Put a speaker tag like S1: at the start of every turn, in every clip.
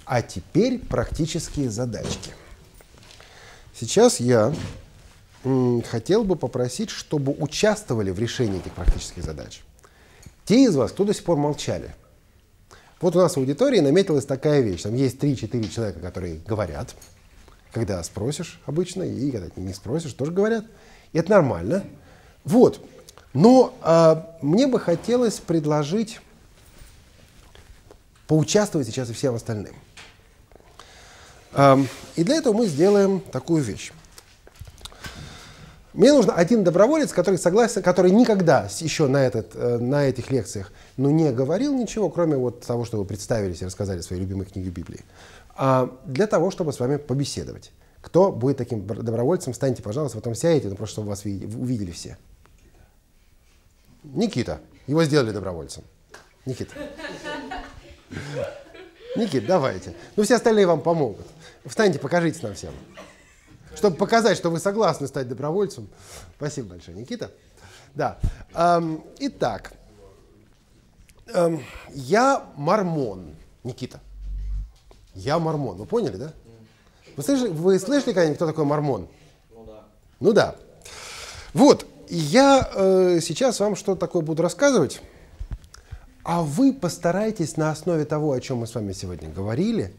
S1: А теперь практические задачки. Сейчас я хотел бы попросить, чтобы участвовали в решении этих практических задач те из вас, кто до сих пор молчали. Вот у нас в аудитории наметилась такая вещь. Там есть 3-4 человека, которые говорят, когда спросишь обычно, и когда не спросишь, тоже говорят. И это нормально. Вот. Но мне бы хотелось предложить поучаствовать сейчас и всем остальным. И для этого мы сделаем такую вещь. Мне нужен один доброволец, который согласен, который никогда еще на этих лекциях не говорил ничего, кроме вот того, что вы представились и рассказали свои любимые книги Библии, для того, чтобы с вами побеседовать. Кто будет таким добровольцем? Встаньте, пожалуйста, потом сядете, просто чтобы вас увидели все. Никита. Его сделали добровольцем. Никита. Никита, давайте. Все остальные вам помогут. Встаньте, покажитесь нам всем. Чтобы показать, что вы согласны стать добровольцем. Спасибо большое, Никита. Да. Итак, я мормон. Никита. Я мормон. Вы поняли, да? Вы слышали когда-нибудь, кто такой мормон?
S2: Ну да.
S1: Ну да. Вот. Я сейчас вам что-то такое буду рассказывать, а вы постарайтесь на основе того, о чем мы с вами сегодня говорили,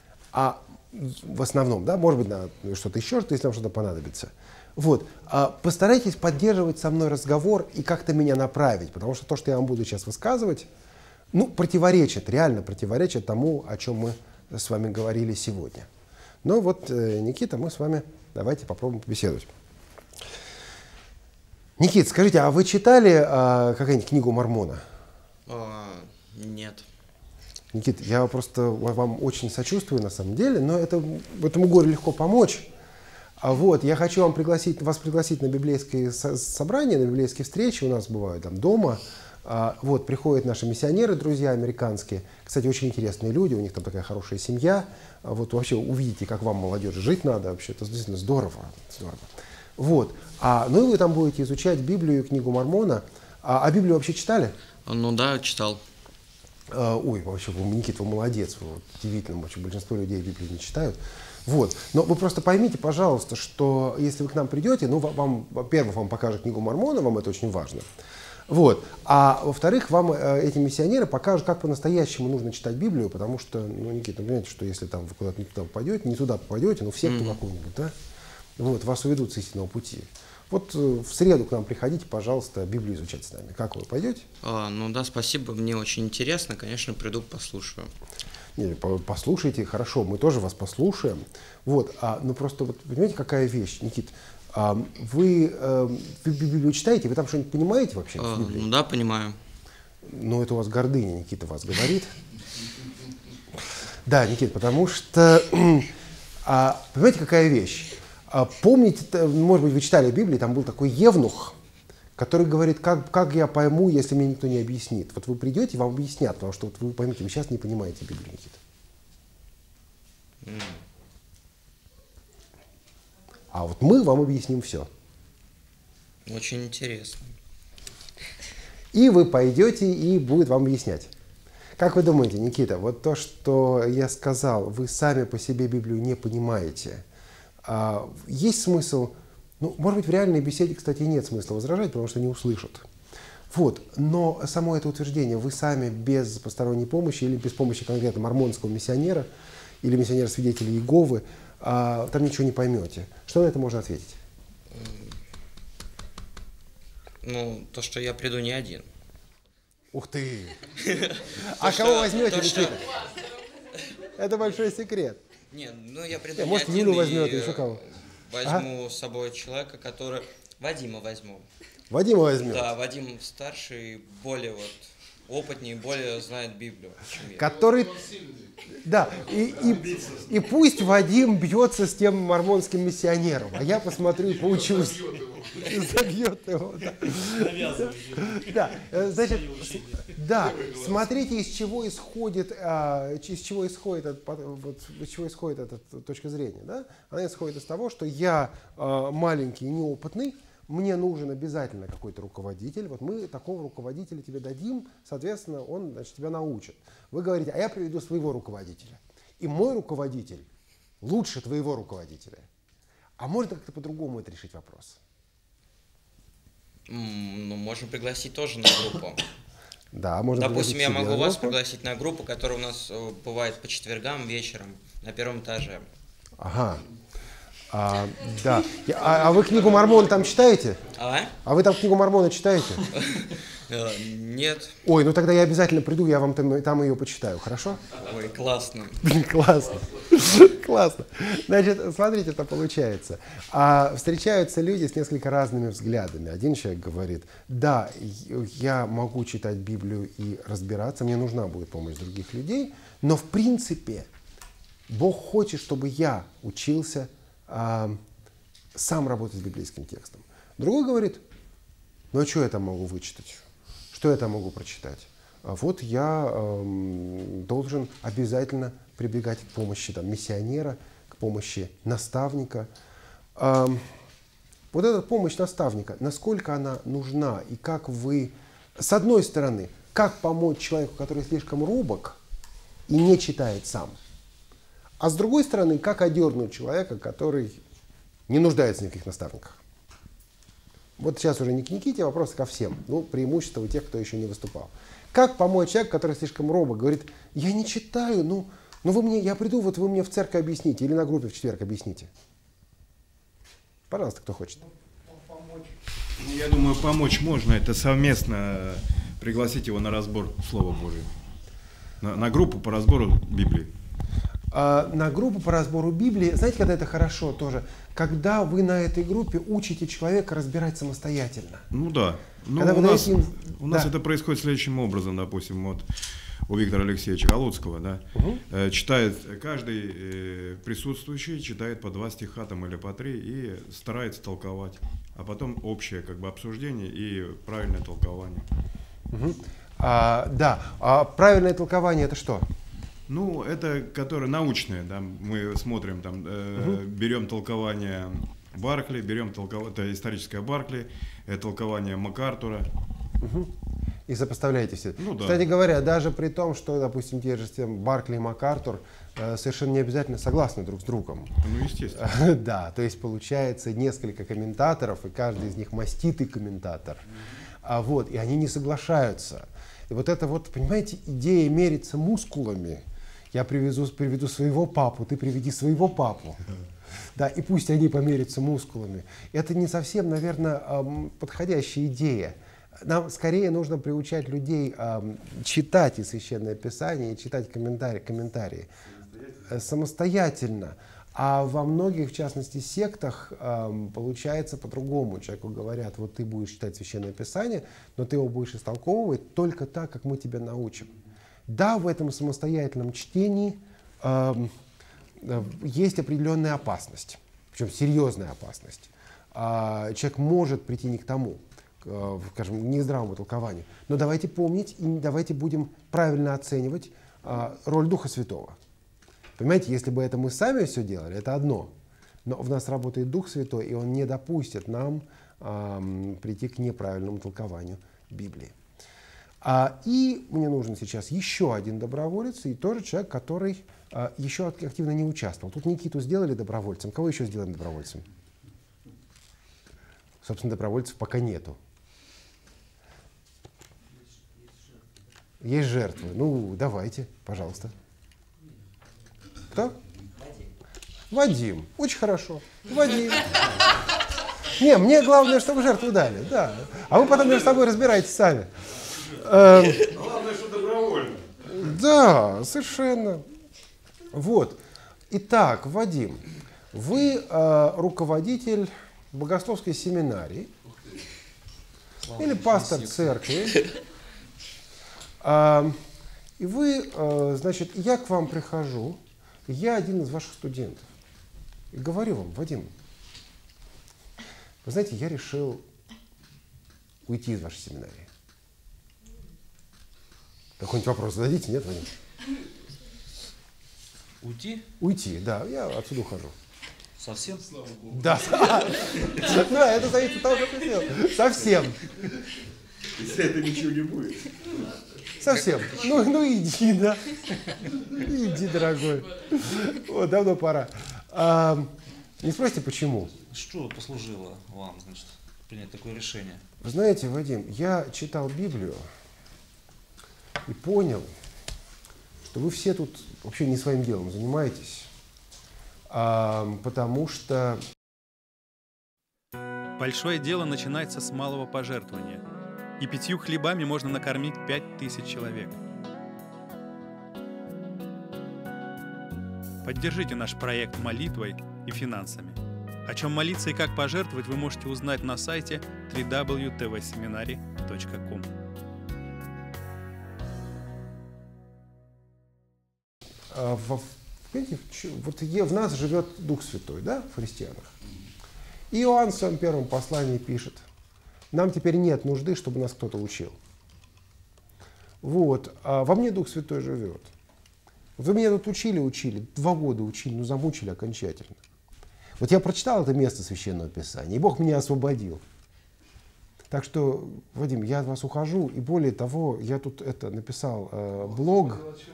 S1: в основном, да, может быть, на что-то еще, если вам что-то понадобится. Вот. Постарайтесь поддерживать со мной разговор и как-то меня направить, потому что то, что я вам буду сейчас высказывать, реально противоречит тому, о чем мы с вами говорили сегодня. Но вот, Никита, мы с вами давайте попробуем побеседовать. Никита, скажите, а вы читали какую-нибудь книгу Мормона?
S2: Нет.
S1: Никита, я просто вам очень сочувствую на самом деле, но этому горю легко помочь. Вот, я хочу вас пригласить на библейские собрания, на библейские встречи, у нас бывают там дома. Вот, приходят наши миссионеры, друзья американские. Кстати, очень интересные люди, у них там такая хорошая семья. Вот, вообще увидите, как вам, молодежь, жить надо вообще. Это действительно здорово. Вот. И вы там будете изучать Библию, книгу Мормона. А Библию вообще читали?
S2: Ну да, читал.
S1: Ой, вообще, Никита, вы молодец. Удивительно, вообще, большинство людей Библию не читают. Вот. Но вы просто поймите, пожалуйста, что если вы к нам придете, во-первых, вам покажут книгу Мормона, вам это очень важно. Вот. А во-вторых, вам эти миссионеры покажут, как по-настоящему нужно читать Библию, потому что, Никита, понимаете, что если там вы куда-то не туда попадете, в секту какую-нибудь, да, вот, вас уведут с истинного пути. Вот в среду к нам приходите, пожалуйста, Библию изучать с нами. Как вы, пойдете?
S2: Ну да, спасибо, мне очень интересно, конечно, приду, послушаю.
S1: Послушайте, хорошо, мы тоже вас послушаем. Вот, просто, понимаете, какая вещь, Никит, вы Библию читаете, вы там что-нибудь понимаете вообще в Библии?
S2: Ну да, понимаю.
S1: Ну, это у вас гордыня, Никита вас говорит. Да, Никита, потому что, понимаете, какая вещь? Помните, может быть, вы читали Библию, там был такой евнух, который говорит, как я пойму, если мне никто не объяснит. Вот вы придете, вам объяснят, потому что вы поймите, вы сейчас не понимаете Библию, Никита. А вот мы вам объясним все.
S2: Очень интересно.
S1: И вы пойдете, и будет вам объяснять. Как вы думаете, Никита, вот то, что я сказал, вы сами по себе Библию не понимаете, есть смысл, может быть, в реальной беседе, кстати, нет смысла возражать, потому что не услышат. Вот, но само это утверждение, вы сами без посторонней помощи или без помощи конкретно мормонского миссионера или миссионера-свидетеля Иеговы, там ничего не поймете. Что на это можно ответить?
S2: То, что я приду не один.
S1: Ух ты! А кого возьмете, Никита? Это большой секрет.
S2: Нет, я приду не
S1: может,
S2: один.
S1: Юлю возьмет, еще кого?
S2: Возьму с собой человека, который... Вадима возьму.
S1: Вадима возьмет?
S2: Да, Вадим старший, более опытнее, более знает Библию, чем я.
S1: Который... Да, и пусть Вадим бьется с тем мормонским миссионером, а я посмотрю и поучусь. Забьет его, да. Да, значит, да, смотрите, из чего исходит эта точка зрения, да? Она исходит из того, что я маленький и неопытный, мне нужен обязательно какой-то руководитель. Вот мы такого руководителя тебе дадим, соответственно, он, тебя научит. Вы говорите, а я приведу своего руководителя. и мой руководитель лучше твоего руководителя. А можно как-то по-другому это решить вопрос?
S2: Ну, можем пригласить тоже на группу.
S1: Да, можно.
S2: Допустим, я могу вас пригласить на группу, которая у нас бывает по четвергам вечером на первом этаже.
S1: Ага. Да. А вы книгу Мормона там читаете? А вы там книгу Мормона читаете?
S2: Нет.
S1: Ой, ну тогда я обязательно приду, я вам там ее почитаю, хорошо?
S2: Ой, классно.
S1: Блин, классно. Классно. Значит, смотрите, это получается. Встречаются люди с несколько разными взглядами. Один человек говорит: да, я могу читать Библию и разбираться, мне нужна будет помощь других людей, но в принципе Бог хочет, чтобы я учился сам работать с библейским текстом. Другой говорит: ну а что я там могу вычитать? Что я там могу прочитать? Вот я должен обязательно прибегать к помощи миссионера, к помощи наставника. Вот эта помощь наставника, насколько она нужна, и как вы, с одной стороны, как помочь человеку, который слишком робок и не читает сам, а с другой стороны, как одернуть человека, который не нуждается в никаких наставниках. Вот сейчас уже не к Никите, вопрос ко всем. Ну, преимущество у тех, кто еще не выступал. Как помочь человеку, который слишком робок, говорит: я не читаю, ну вы мне, я приду, вот вы мне в церковь объясните, или на группе в четверг объясните. Пожалуйста, кто хочет.
S3: Я думаю, помочь можно. Это совместно пригласить его на разбор Слова Божьего. На группу по разбору Библии.
S1: На группу по разбору Библии, знаете, когда это хорошо тоже, когда вы на этой группе учите человека разбирать самостоятельно.
S3: Ну да. Ну, у нас это происходит следующим образом, допустим, вот у Виктора Алексеевича Галуцкого, да, читает, каждый присутствующий читает по 2 стиха там, или по 3 и старается толковать, а потом общее обсуждение и правильное толкование.
S1: Правильное толкование — это что?
S3: Ну, это которое научное, да, мы смотрим, там, берем толкование Баркли, берем это историческое Баркли, толкование МакАртура.
S1: И сопоставляете все.
S3: Ну, да.
S1: Кстати говоря, даже при том, что, допустим, те же Баркли и МакАртур совершенно не обязательно согласны друг с другом.
S3: Ну, естественно.
S1: Да, то есть получается несколько комментаторов, и каждый из них маститый комментатор. И они не соглашаются. И вот это вот, понимаете, идея мериться мускулами. Я приведу своего папу, ты приведи своего папу. Да, и пусть они померятся мускулами. Это не совсем, наверное, подходящая идея. Нам скорее нужно приучать людей читать и Священное Писание, и читать комментарии самостоятельно. А во многих, в частности, сектах получается по-другому. Человеку говорят: вот ты будешь читать Священное Писание, но ты его будешь истолковывать только так, как мы тебя научим. Да, в этом самостоятельном чтении есть определенная опасность, причем серьезная опасность. Человек может прийти не к тому, скажем, к нездравому толкованию. Но давайте помнить и давайте будем правильно оценивать роль Духа Святого. Понимаете, если бы это мы сами все делали, это одно. Но в нас работает Дух Святой, и Он не допустит нам прийти к неправильному толкованию Библии. И мне нужен сейчас еще один доброволец, и тоже человек, который еще активно не участвовал. Тут Никиту сделали добровольцем. Кого еще сделаем добровольцем? Собственно, добровольцев пока нету. Есть жертвы. Ну, давайте, пожалуйста. Кто? Вадим. Очень хорошо. Вадим. Не, мне главное, чтобы жертву дали. Да. А вы потом между собой разбирайтесь сами.
S3: Главное, что добровольно.
S1: Да, совершенно. Вот. Итак, Вадим, вы руководитель богословской семинарии или пастор церкви. И вы, значит, я к вам прихожу, я один из ваших студентов. И говорю вам: Вадим, вы знаете, я решил уйти из вашей семинарии. Какой-нибудь вопрос зададите, нет, Вадим?
S4: Уйти?
S1: Уйти, да, я отсюда ухожу.
S4: Совсем? Слава Богу.
S1: Да, да, это зависит от того, что ты сделал. Совсем.
S3: Если это ничего не будет.
S1: Совсем. Ну иди, да. Иди, дорогой. Вот, давно пора. Не спросите, почему?
S4: Что послужило вам, значит, принять такое решение?
S1: Вы знаете, Вадим, я читал Библию и понял, что вы все тут вообще не своим делом занимаетесь, потому что...
S5: Большое дело начинается с малого пожертвования, и 5 хлебами можно накормить 5000 человек. Поддержите наш проект молитвой и финансами. О чем молиться и как пожертвовать вы можете узнать на сайте www.tvseminary.com.
S1: Вот в нас живет Дух Святой, да, в христианах. И Иоанн в своем первом послании пишет: нам теперь нет нужды, чтобы нас кто-то учил. Вот, а во мне Дух Святой живет. Вы меня тут учили, 2 года учили, но замучили окончательно. Вот я прочитал это место Священного Писания, и Бог меня освободил. Так что, Вадим, я от вас ухожу, и более того, я тут написал блог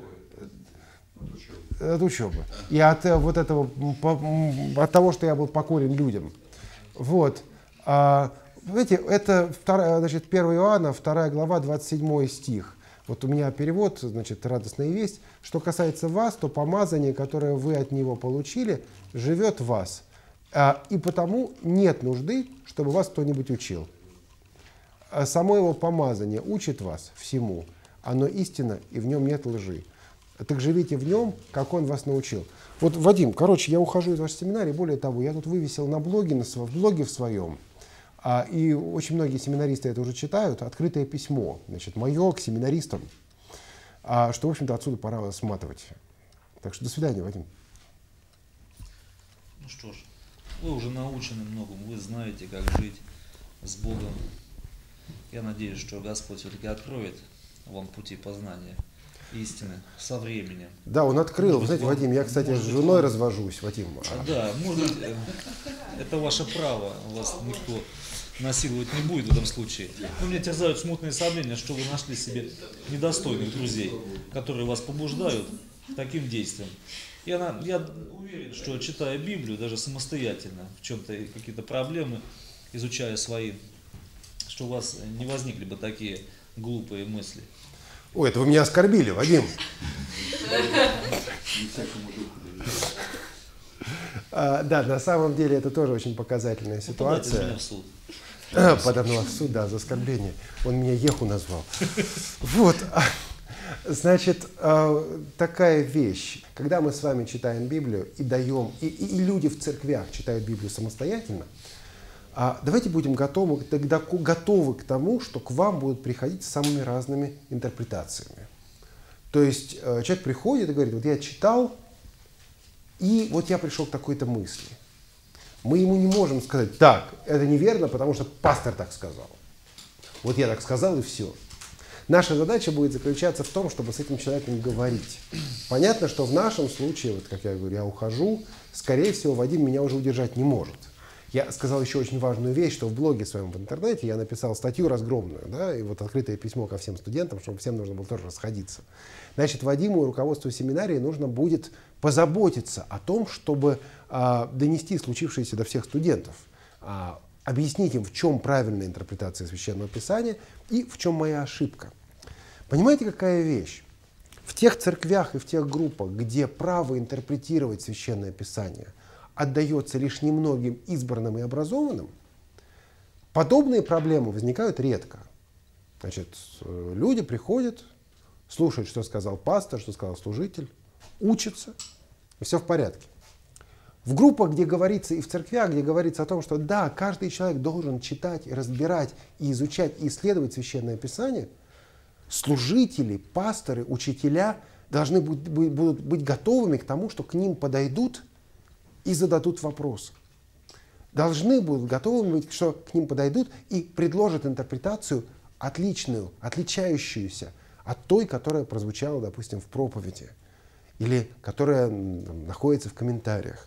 S1: от учебы. И от вот этого, от того, что я был покорен людям. Вот. Знаете, это 1 Иоанна, 2 глава, 27 стих. Вот у меня перевод, значит, радостная весть. Что касается вас, то помазание, которое вы от него получили, живет в вас. И потому нет нужды, чтобы вас кто-нибудь учил. Само его помазание учит вас всему. Оно истинно, и в нем нет лжи. Так живите в нем, как он вас научил. Вот, Вадим, короче, я ухожу из вашей семинарии. Более того, я тут вывесил на блоге, в блоге в своем, и очень многие семинаристы это уже читают, открытое письмо, значит, мое к семинаристам, что, в общем-то, отсюда пора сматывать. Так что до свидания, Вадим.
S4: Ну что ж, вы уже научены многому, вы знаете, как жить с Богом. Я надеюсь, что Господь все-таки откроет вам пути познания истины со временем.
S1: Да, он открыл. Вы знаете, Вадим, я, кстати, с женой развожусь, Вадим.
S4: Да, может быть, это ваше право, вас никто насиловать не будет в этом случае. Но меня терзают смутные сомнения, что вы нашли себе недостойных друзей, которые вас побуждают к таким действиям. Я уверен, что, читая Библию, даже самостоятельно, в чем-то какие-то проблемы, изучая свои, что у вас не возникли бы такие глупые мысли.
S1: Ой, это вы меня оскорбили, Вадим. Да, на самом деле это тоже очень показательная ситуация. Подано в суд, да, за оскорбление. Он меня Еху назвал. Вот. Значит, такая вещь. Когда мы с вами читаем Библию и даем, и люди в церквях читают Библию самостоятельно, давайте будем готовы к тому, что к вам будут приходить с самыми разными интерпретациями. То есть человек приходит и говорит: вот я читал, и вот я пришел к такой-то мысли. Мы ему не можем сказать: так, это неверно, потому что пастор так сказал. Вот я так сказал, и все. Наша задача будет заключаться в том, чтобы с этим человеком говорить. Понятно, что в нашем случае, вот как я говорю, я ухожу, скорее всего, Вадим меня уже удержать не может. Я сказал еще очень важную вещь, что в блоге своем в интернете я написал статью разгромную, да, и вот открытое письмо ко всем студентам, чтобы всем нужно было тоже расходиться. Значит, Вадиму и руководству семинарии нужно будет позаботиться о том, чтобы донести случившееся до всех студентов, объяснить им, в чем правильная интерпретация Священного Писания и в чем моя ошибка. Понимаете, какая вещь? В тех церквях и в тех группах, где право интерпретировать Священное Писание отдается лишь немногим избранным и образованным, подобные проблемы возникают редко. Значит, люди приходят, слушают, что сказал пастор, что сказал служитель, учатся, и все в порядке. В группах, где говорится, и в церквях, где говорится о том, что да, каждый человек должен читать, разбирать, и изучать, и исследовать Священное Писание, служители, пасторы, учителя должны будут быть готовыми к тому, что к ним подойдут и зададут вопросы. Должны будут готовы быть, что к ним подойдут и предложат интерпретацию отличную, отличающуюся от той, которая прозвучала, допустим, в проповеди, или которая находится в комментариях.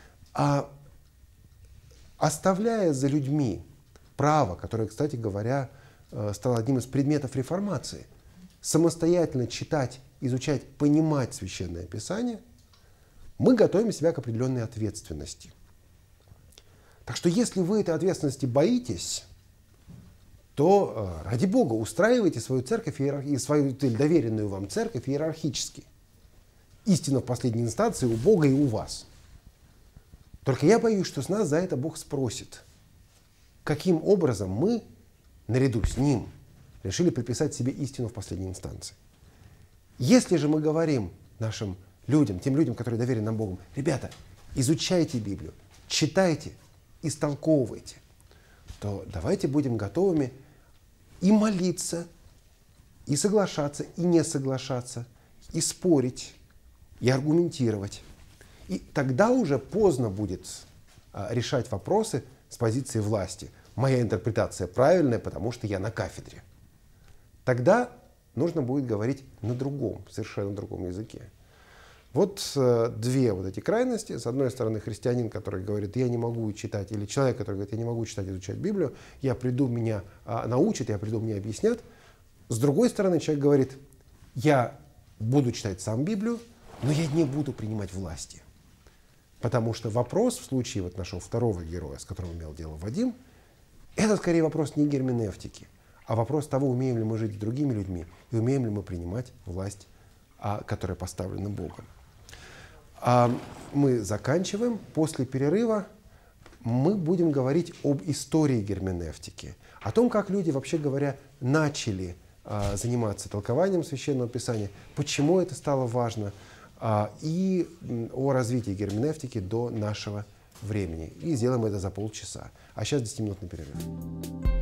S1: Оставляя за людьми право, которое, кстати говоря, стало одним из предметов реформации, самостоятельно читать, изучать, понимать Священное Писание, мы готовим себя к определенной ответственности. Так что если вы этой ответственности боитесь, то, ради Бога, устраивайте свою церковь и свою доверенную вам церковь иерархически. Истина в последней инстанции у Бога и у вас. Только я боюсь, что с нас за это Бог спросит. Каким образом мы, наряду с Ним, решили приписать себе истину в последней инстанции? Если же мы говорим нашим людям, тем людям, которые доверены нам Богом, ребята, изучайте Библию, читайте, истолковывайте, то давайте будем готовыми и молиться, и соглашаться, и не соглашаться, и спорить, и аргументировать. И тогда уже поздно будет решать вопросы с позиции власти. Моя интерпретация правильная, потому что я на кафедре. Тогда нужно будет говорить на другом, совершенно другом языке. Вот две вот эти крайности. С одной стороны, христианин, который говорит, я не могу читать, или человек, который говорит, я не могу читать, изучать Библию, я приду, меня научат, я приду, мне объяснят. С другой стороны, человек говорит, я буду читать сам Библию, но я не буду принимать власти. Потому что вопрос в случае вот нашего второго героя, с которым имел дело Вадим, это скорее вопрос не герменевтики, а вопрос того, умеем ли мы жить с другими людьми и умеем ли мы принимать власть, которая поставлена Богом. Мы заканчиваем. После перерыва мы будем говорить об истории герменевтики, о том, как люди, вообще говоря, начали заниматься толкованием Священного Писания, почему это стало важно, и о развитии герменевтики до нашего времени. И сделаем это за полчаса. А сейчас 10-минутный перерыв.